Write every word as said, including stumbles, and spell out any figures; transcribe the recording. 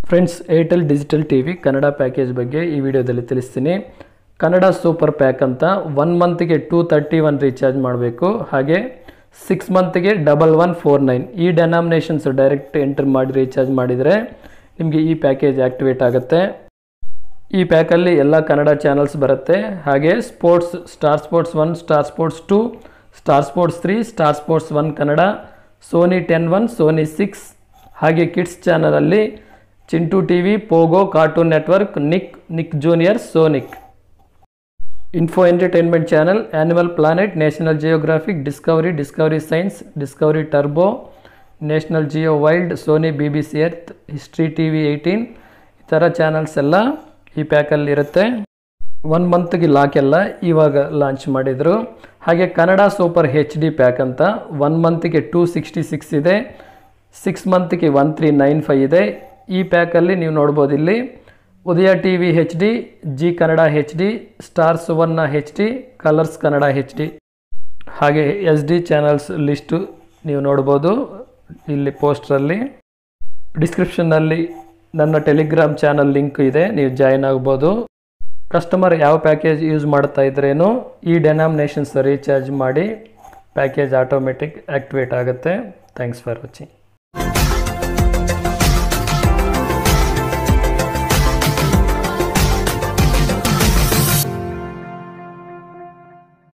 Friends, Airtel digital T V Kannada package ಬಗ್ಗೆ ಈ ವಿಡಿಯೋದಲ್ಲಿ ತಿಳಿಸ್ತೀನಿ. ಕನ್ನಡ ಸೂಪರ್ ಪ್ಯಾಕ್ ಅಂತ ಒನ್ ಮಂತ್ಗೆ ಟೂ ತರ್ಟಿ ಒನ್ ರೀಚಾರ್ಜ್ ಮಾಡಬೇಕು. ಹಾಗೆ ಸಿಕ್ಸ್ ಮಂತ್ಗೆ ಡಬಲ್ ಒನ್ ಫೋರ್ ನೈನ್ ಈ ಡೆನಾಮಿನೇಷನ್ಸ್ ಡೈರೆಕ್ಟ್ ಎಂಟರ್ ಮಾಡಿ ರೀಚಾರ್ಜ್ ಮಾಡಿದರೆ ನಿಮಗೆ ಈ ಪ್ಯಾಕೇಜ್ ಆ್ಯಕ್ಟಿವೇಟ್ ಆಗುತ್ತೆ. ಈ ಪ್ಯಾಕಲ್ಲಿ ಎಲ್ಲ ಕನ್ನಡ ಚಾನಲ್ಸ್ ಬರುತ್ತೆ. ಹಾಗೆ sports, Star Sports one, Star Sports two, Star Sports three, Star Sports one Kannada, Sony Ten one, Sony six, ಹಾಗೆ ಕಿಡ್ಸ್ ಚಾನಲಲ್ಲಿ Chintu T V, Pogo, Cartoon Network, Nick, Nick Junior, Sonic, info entertainment channel, Animal Planet, National Geographic, Discovery, Discovery Science, Discovery Turbo, National Geo Wild, Sony B B C Earth, History T V eighteen, ಈ ಥರ channels ಎಲ್ಲ ಈ ಪ್ಯಾಕಲ್ಲಿ ಇರುತ್ತೆ. One ಮಂತ್ಗೆ lock ಎಲ್ಲ ಇವಾಗ launch ಮಾಡಿದರು. ಹಾಗೆ Kannada super H D pack ಅಂತ ಒನ್ ಮಂತ್ಗೆ ಟೂ ಸಿಕ್ಸ್ಟಿ ಸಿಕ್ಸ್ ಇದೆ, ಸಿಕ್ಸ್ ಮಂತ್ಗೆ ಒನ್ ತ್ರೀ ನೈನ್ ಫೈವ್ ಇದೆ. ಈ ಪ್ಯಾಕಲ್ಲಿ ನೀವು ನೋಡ್ಬೋದು ಇಲ್ಲಿ Udaya T V H D, Z Kannada H D, Star Suvarna H D, Colors Kannada H D, ಹಾಗೆ ಎಸ್ ಡಿ ಚಾನಲ್ಸ್ ಲಿಸ್ಟು ನೀವು ನೋಡ್ಬೋದು ಇಲ್ಲಿ ಪೋಸ್ಟ್ರಲ್ಲಿ. ಡಿಸ್ಕ್ರಿಪ್ಷನ್ನಲ್ಲಿ ನನ್ನ ಟೆಲಿಗ್ರಾಮ್ ಚಾನಲ್ ಲಿಂಕ್ ಇದೆ, ನೀವು ಜಾಯಿನ್ ಆಗ್ಬೋದು. ಕಸ್ಟಮರ್ ಯಾವ ಪ್ಯಾಕೇಜ್ ಯೂಸ್ ಮಾಡ್ತಾ ಇದ್ರೇನು ಈ ಡೆನಾಮಿನೇಷನ್ಸ್ ರೀಚಾರ್ಜ್ ಮಾಡಿ ಪ್ಯಾಕೇಜ್ ಆಟೋಮೆಟಿಕ್ ಆ್ಯಕ್ಟಿವೇಟ್ ಆಗುತ್ತೆ. Thanks for watching.